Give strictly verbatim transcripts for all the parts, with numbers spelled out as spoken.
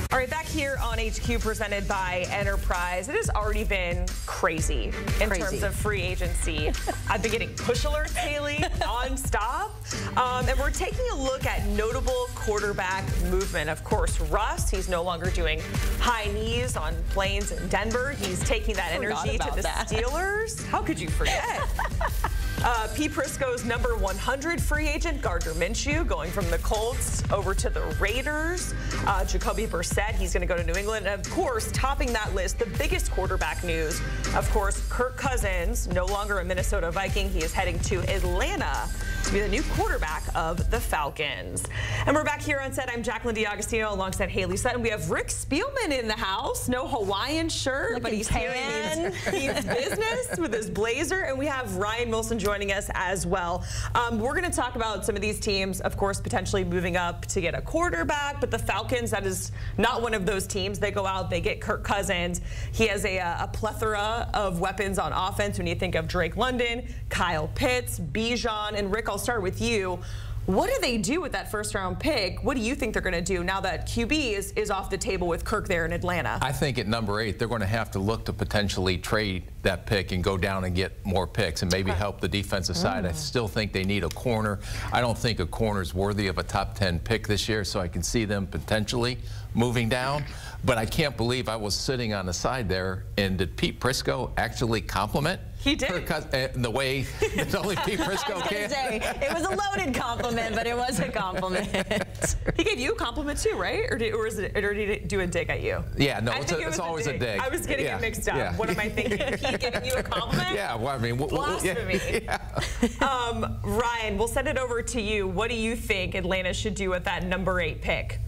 All right, back here on H Q presented by Enterprise. It has already been crazy in crazy. terms of free agency. I've been getting push alerts, Haley, nonstop. Um, and we're taking a look at notable quarterback movement. Of course, Russ, he's no longer doing high knees on planes in Denver. He's taking that energy to the that. Steelers. How could you forget? Uh, P. Prisco's number one hundred free agent, Gardner Minshew, going from the Colts over to the Raiders. Uh, Jacoby Brissett, he's going to go to New England. And, of course, topping that list, the biggest quarterback news, of course, Kirk Cousins, no longer a Minnesota Viking. He is heading to Atlanta to be the new quarterback of the Falcons. And we're back here on set. I'm Jacqueline D'Agostino alongside Haley Sutton. We have Rick Spielman in the house. No Hawaiian shirt, Looking but he's tan. here. He's business with his blazer. And we have Ryan Wilson joining us as well. Um, we're going to talk about some of these teams, of course, potentially moving up to get a quarterback. But the Falcons, that is not one of those teams. They go out, they get Kirk Cousins. He has a, a plethora of weapons on offense when you think of Drake London, Kyle Pitts, Bijan, and Rick, I'll start with you. What do they do with that first round pick? What do you think they're going to do now that Q B is, is off the table with Kirk there in Atlanta? I think at number eight, they're going to have to look to potentially trade that pick and go down and get more picks and maybe help the defensive side. Mm. I still think they need a corner. I don't think a corner is worthy of a top ten pick this year, so I can see them potentially moving down. But I can't believe I was sitting on the side there, and did Pete Prisco actually compliment? He did. Her, the way that only Pete Prisco can. Say, it was a loaded compliment, but it was a compliment. He gave you a compliment too, right? Or did, or, is it, or did he do a dig at you? Yeah, no, I it's, a, it it's always a dig. a dig. I was getting yeah. it mixed up. Yeah. What am I thinking? Pete giving you a compliment? Yeah, well, I mean, blasphemy. Yeah. um, Ryan, we'll send it over to you. What do you think Atlanta should do with that number eight pick?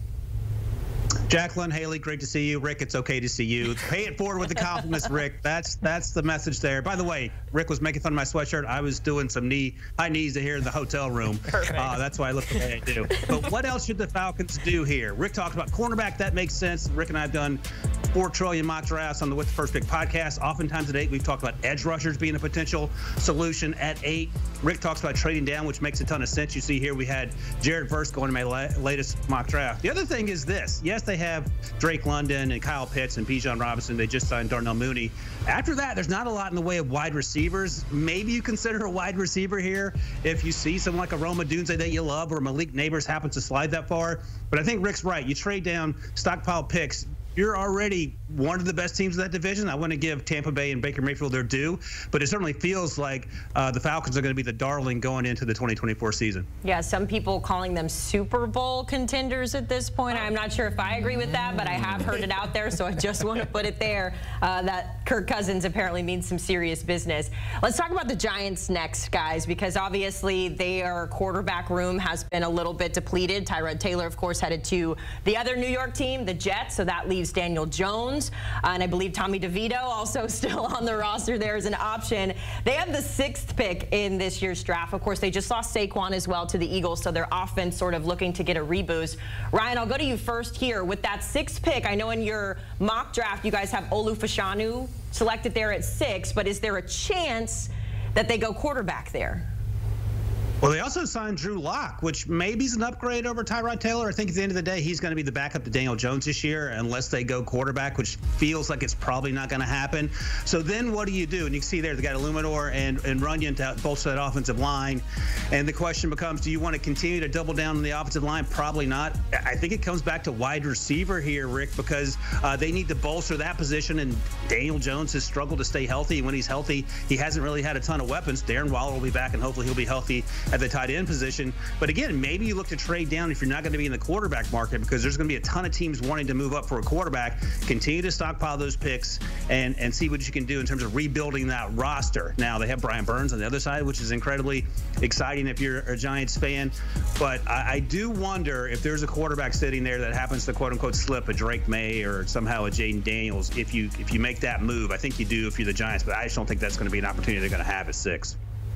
Jacqueline, Haley, great to see you. Rick, it's okay to see you. Pay it forward with the compliments, Rick. That's that's the message there. By the way, Rick was making fun of my sweatshirt. I was doing some knee high knees here in the hotel room. Perfect. Uh, that's why I look the way I do. But what else should the Falcons do here? Rick talked about cornerback. That makes sense. Rick and I have done four trillion mock drafts on the With the First Pick podcast. Oftentimes at eight, we've talked about edge rushers being a potential solution at eight. Rick talks about trading down, which makes a ton of sense. You see here we had Jared Verse going to my la latest mock draft. The other thing is this. Yes, they have Drake London and Kyle Pitts and Bijan Robinson. They just signed Darnell Mooney. After that, there's not a lot in the way of wide receivers. Maybe you consider a wide receiver here if you see someone like a Roma Dunze that you love, or Malik Neighbors happens to slide that far. But I think Rick's right. You trade down, stockpile picks. You're already one of the best teams in that division. I want to give Tampa Bay and Baker Mayfield their due, but it certainly feels like uh, the Falcons are going to be the darling going into the twenty twenty-four season. Yeah, some people calling them Super Bowl contenders at this point. I'm not sure if I agree with that, but I have heard it out there, so I just want to put it there uh, that Kirk Cousins apparently means some serious business. Let's talk about the Giants next, guys, because obviously their quarterback room has been a little bit depleted. Tyrod Taylor, of course, headed to the other New York team, the Jets, so that leaves Daniel Jones, uh, and I believe Tommy DeVito also still on the roster there as an option. They have the sixth pick in this year's draft. Of course, they just lost Saquon as well to the Eagles, so their offense sort of looking to get a reboost. Ryan, I'll go to you first here. With that sixth pick, I know in your mock draft you guys have Olu Fashanu selected there at six, but is there a chance that they go quarterback there? Well, they also signed Drew Lock, which maybe is an upgrade over Tyrod Taylor. I think at the end of the day, he's going to be the backup to Daniel Jones this year, unless they go quarterback, which feels like it's probably not going to happen. So then what do you do? And you can see there, they got Illuminor and, and Runyon to bolster that offensive line. And the question becomes, do you want to continue to double down on the offensive line? Probably not. I think it comes back to wide receiver here, Rick, because uh, they need to bolster that position. And Daniel Jones has struggled to stay healthy. And when he's healthy, he hasn't really had a ton of weapons. Darren Waller will be back, and hopefully he'll be healthy at the tight end position. But again, maybe you look to trade down if you're not going to be in the quarterback market, because there's going to be a ton of teams wanting to move up for a quarterback. Continue to stockpile those picks and, and see what you can do in terms of rebuilding that roster. Now, they have Brian Burns on the other side, which is incredibly exciting if you're a Giants fan. But I, I do wonder if there's a quarterback sitting there that happens to quote-unquote slip a Drake May or somehow a Jaden Daniels. If you, if you make that move, I think you do if you're the Giants, but I just don't think that's going to be an opportunity they're going to have at six.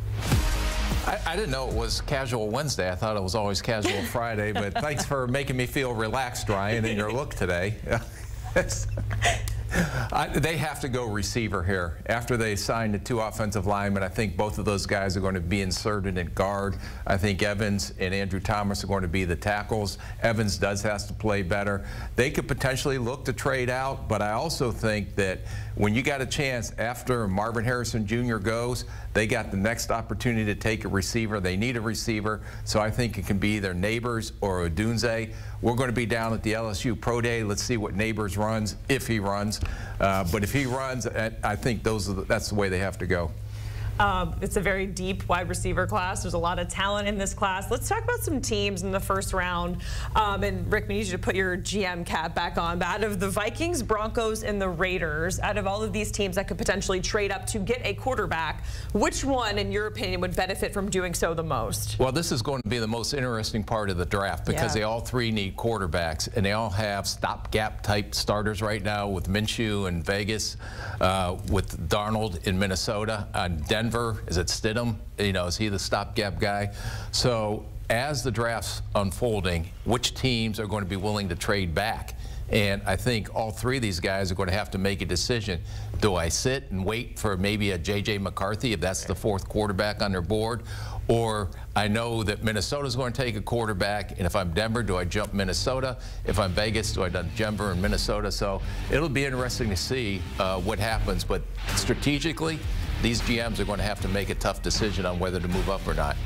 I, I didn't know it was Casual Wednesday. I thought it was always Casual Friday, but thanks for making me feel relaxed, Ryan, in your look today. I, they have to go receiver here. After they signed the two offensive linemen, I think both of those guys are going to be inserted in guard. I think Evans and Andrew Thomas are going to be the tackles. Evans does have to play better. They could potentially look to trade out, but I also think that when you got a chance after Marvin Harrison Junior goes, they got the next opportunity to take a receiver. They need a receiver, so I think it can be either Neighbors or Odunze. We're going to be down at the L S U Pro Day. Let's see what Neighbors runs, if he runs. Uh, but if he runs, I think those are the, that's the way they have to go. Um, it's a very deep wide receiver class. There's a lot of talent in this class. Let's talk about some teams in the first round. Um, and Rick, we need you to put your G M cap back on. But out of the Vikings, Broncos, and the Raiders, out of all of these teams that could potentially trade up to get a quarterback, which one, in your opinion, would benefit from doing so the most? Well, this is going to be the most interesting part of the draft because yeah. they all three need quarterbacks, and they all have stopgap type starters right now with Minshew in Vegas, uh, with Darnold in Minnesota, uh, Denver. Denver, is it Stidham? You know, is he the stopgap guy? So as the draft's unfolding, which teams are going to be willing to trade back? And I think all three of these guys are going to have to make a decision. Do I sit and wait for maybe a J J McCarthy if that's the fourth quarterback on their board? Or I know that Minnesota's going to take a quarterback, and if I'm Denver, do I jump Minnesota? If I'm Vegas, do I jump Denver and Minnesota? So it'll be interesting to see uh, what happens. But strategically, these G Ms are going to have to make a tough decision on whether to move up or not.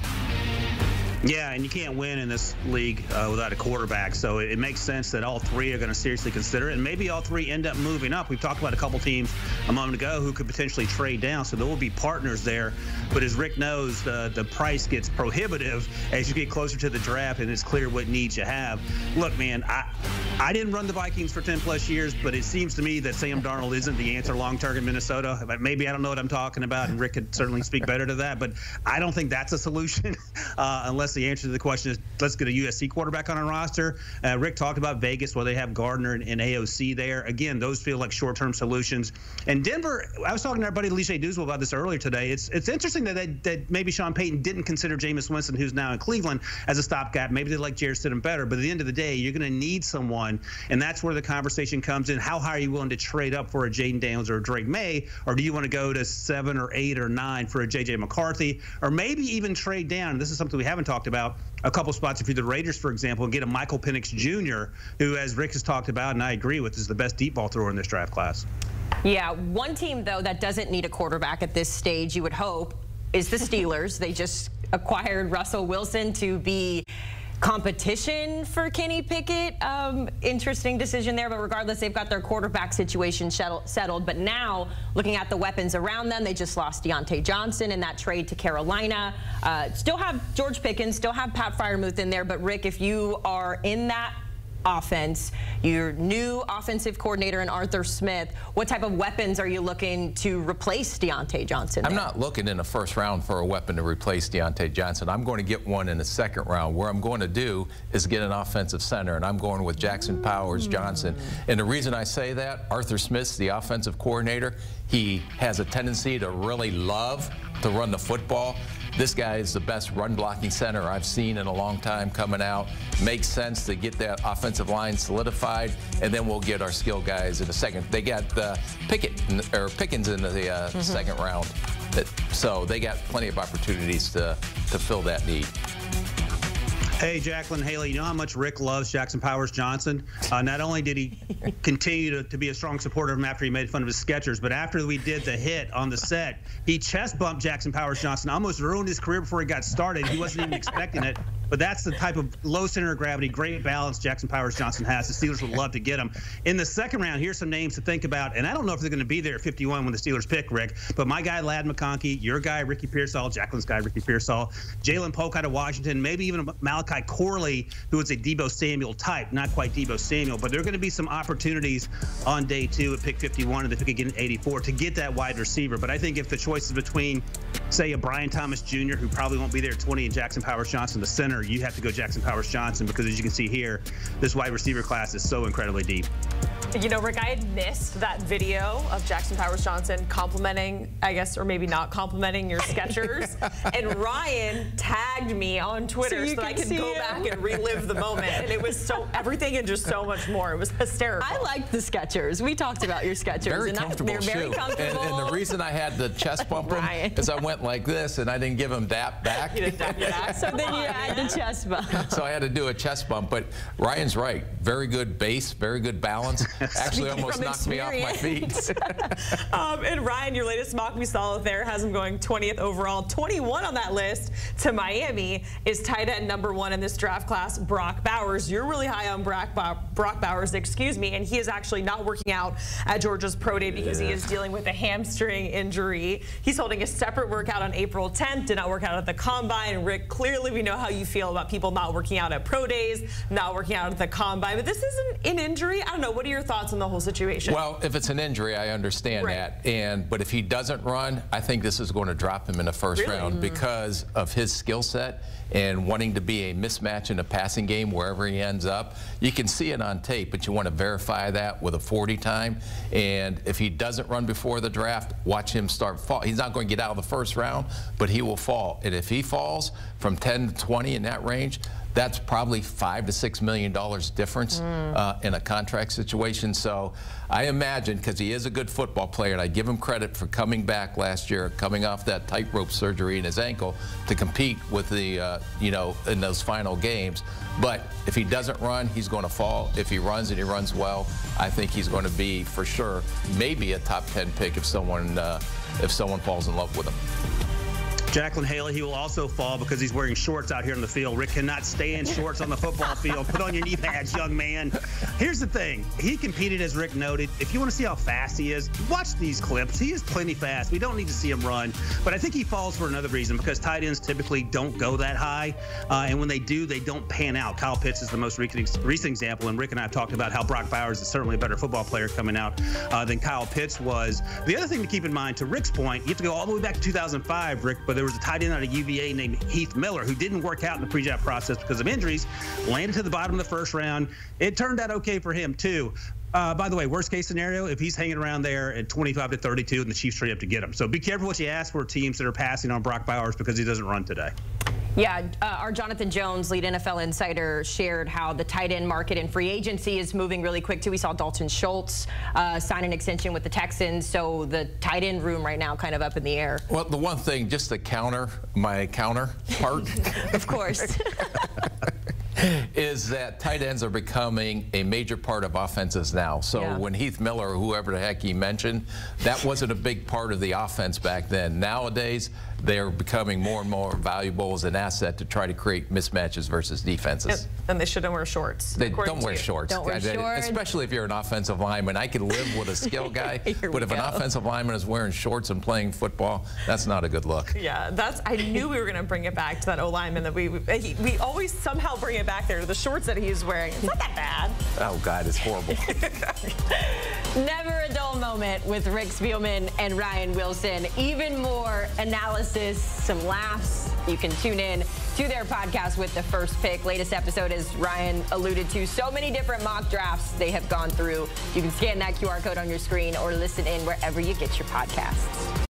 Yeah, and you can't win in this league uh, without a quarterback, so it, it makes sense that all three are going to seriously consider it, and maybe all three end up moving up. We've talked about a couple teams a moment ago who could potentially trade down, so there will be partners there. But as Rick knows, the, the price gets prohibitive as you get closer to the draft, and it's clear what needs you have. Look, man, I, I didn't run the Vikings for ten plus years, but it seems to me that Sam Darnold isn't the answer long-term in Minnesota. Maybe I don't know what I'm talking about, and Rick could certainly speak better to that, but I don't think that's a solution uh, unless the answer to the question is let's get a U S C quarterback on our roster. Uh, Rick talked about Vegas, where they have Gardner and, and A O C there. Again, those feel like short-term solutions. And Denver, I was talking to our buddy Alicia Dooswell about this earlier today. It's it's interesting that, they, that maybe Sean Payton didn't consider Jameis Winston, who's now in Cleveland, as a stopgap. Maybe they like Jarrett Stidham better. But at the end of the day, you're going to need someone, and that's where the conversation comes in. How high are you willing to trade up for a Jaden Daniels or a Drake May, or do you want to go to seven or eight or nine for a J J McCarthy, or maybe even trade down? This is something we haven't talked about. A couple spots if you're the Raiders, for example, and get a Michael Penix Junior, who, as Rick has talked about, and I agree with, is the best deep ball thrower in this draft class. Yeah, one team, though, that doesn't need a quarterback at this stage, you would hope, is the Steelers. They just acquired Russell Wilson to be competition for Kenny Pickett. Um, interesting decision there, but regardless, they've got their quarterback situation settled. But now, looking at the weapons around them, they just lost Deontay Johnson in that trade to Carolina. Uh, still have George Pickens, still have Pat Freiermuth in there. But Rick, if you are in that offense, your new offensive coordinator in Arthur Smith, what type of weapons are you looking to replace Deontay Johnson there? I'm not looking in the first round for a weapon to replace Deontay Johnson. I'm going to get one in the second round. Where I'm going to do is get an offensive center, and I'm going with Jackson Powers Johnson. And the reason I say that, Arthur Smith's the offensive coordinator. He has a tendency to really love to run the football. This guy is the best run-blocking center I've seen in a long time coming out. Makes sense to get that offensive line solidified, and then we'll get our skill guys in a second. They got uh, Pickett or Pickens in the uh, mm-hmm. second round, so they got plenty of opportunities to to fill that need. Hey, Jacqueline Haley, you know how much Rick loves Jackson Powers Johnson? Uh, not only did he continue to, to be a strong supporter of him after he made fun of his Skechers, but after we did the hit on the set, he chest bumped Jackson Powers Johnson, almost ruined his career before he got started. He wasn't even expecting it. But that's the type of low center of gravity, great balance Jackson Powers Johnson has. The Steelers would love to get him. In the second round, here's some names to think about. And I don't know if they're going to be there at fifty-one when the Steelers pick, Rick. But my guy, Ladd McConkey, your guy, Ricky Pearsall, Jacqueline's guy, Ricky Pearsall, Jalen Polk out of Washington, maybe even Malachi Corley, who is a Deebo Samuel type, not quite Deebo Samuel. But there are going to be some opportunities on day two at pick fifty-one and the pick again at eighty-four to get that wide receiver. But I think if the choice is between, say, a Brian Thomas Junior, who probably won't be there at twenty, and Jackson Powers Johnson, the center, you have to go Jackson Powers Johnson, because as you can see here, this wide receiver class is so incredibly deep. You know, Rick, I had missed that video of Jackson Powers Johnson complimenting, I guess, or maybe not complimenting your Skechers. And Ryan tagged me on Twitter so, so that I could go it. back and relive the moment. And it was so, everything and just so much more. It was hysterical. I liked the Skechers. We talked about your Skechers. Very and comfortable I, they're very shoe. comfortable. And, and the reason I had the chest bump them is I went like this and I didn't give him that back. You didn't dap your back. So then you had the chest bump. So I had to do a chest bump. But Ryan's right. Very good base, very good balance. Actually almost knocked me off my feet. um, and Ryan, your latest mock we saw there has him going twentieth overall. twenty-one on that list to Miami is tight end number one in this draft class, Brock Bowers. You're really high on Brock, Brock Bowers, excuse me, and he is actually not working out at Georgia's Pro Day because yeah. he is dealing with a hamstring injury. He's holding a separate workout on April tenth, did not work out at the Combine. Rick, clearly we know how you feel about people not working out at Pro Days, not working out at the Combine, but this isn't an injury. I don't know. What are your thoughts on the whole situation? Well, if it's an injury, I understand right. that. And but if he doesn't run, I think this is going to drop him in the first really? round mm. because of his skill set and wanting to be a mismatch in the passing game wherever he ends up. You can see it on tape, but you want to verify that with a forty time. And if he doesn't run before the draft, watch him start fall. He's not going to get out of the first round, but he will fall. And if he falls from ten to twenty in that range, that's probably five to six million dollars difference mm. uh, in a contract situation. So I imagine, because he is a good football player, and I give him credit for coming back last year, coming off that tightrope surgery in his ankle to compete with the, uh, you know, in those final games. But if he doesn't run, he's going to fall. If he runs and he runs well, I think he's going to be for sure maybe a top ten pick if someone uh, if someone falls in love with him. Jacqueline Haley, he will also fall because he's wearing shorts out here in the field. Rick cannot stay in shorts on the football field. Put on your knee pads, young man. Here's the thing. He competed, as Rick noted. If you want to see how fast he is, watch these clips. He is plenty fast. We don't need to see him run. But I think he falls for another reason, because tight ends typically don't go that high. Uh, and when they do, they don't pan out. Kyle Pitts is the most recent example. And Rick and I have talked about how Brock Bowers is certainly a better football player coming out uh, than Kyle Pitts was. The other thing to keep in mind, to Rick's point, you have to go all the way back to two thousand five, Rick, but there was a tight end out of U V A named Heath Miller who didn't work out in the pre-draft process because of injuries, landed to the bottom of the first round. It turned out okay for him too. Uh, by the way, worst case scenario, if he's hanging around there at twenty-five to thirty-two and the Chiefs trade up to get him. So be careful what you ask for teams that are passing on Brock Bowers because he doesn't run today. Yeah, uh, our Jonathan Jones, lead N F L insider, shared how the tight end market in free agency is moving really quick, too. We saw Dalton Schultz uh, sign an extension with the Texans, so the tight end room right now kind of up in the air. Well, the one thing, just to counter my counter part. Of course. is that tight ends are becoming a major part of offenses now. So yeah. when Heath Miller or whoever the heck he mentioned, that wasn't a big part of the offense back then. Nowadays, they're becoming more and more valuable as an asset to try to create mismatches versus defenses. And they shouldn't wear shorts. They don't wear shorts. Don't wear shorts. Especially if you're an offensive lineman. I can live with a skill guy, but if go. an offensive lineman is wearing shorts and playing football, that's not a good look. Yeah, that's. I knew we were going to bring it back to that O-lineman that we, we we always somehow bring it back there to the shorts that he's wearing. It's not that bad. Oh, God, it's horrible. Never a dull moment with Rick Spielman and Ryan Wilson. Even more analysis, some laughs. You can tune in to their podcast with The First Pick. Latest episode, as Ryan alluded to, so many different mock drafts they have gone through. You can scan that Q R code on your screen or listen in wherever you get your podcasts.